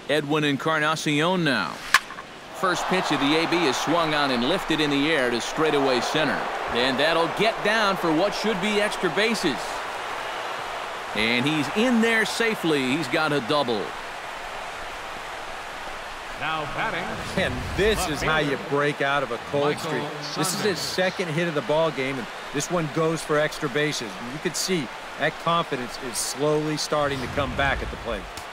Edwin Encarnacion now. First pitch of the AB is swung on and lifted in the air to straightaway center. And that'll get down for what should be extra bases. And he's in there safely. He's got a double. Now batting. And this is how you break out of a cold streak. This is his second hit of the ball game, and this one goes for extra bases. You can see that confidence is slowly starting to come back at the plate.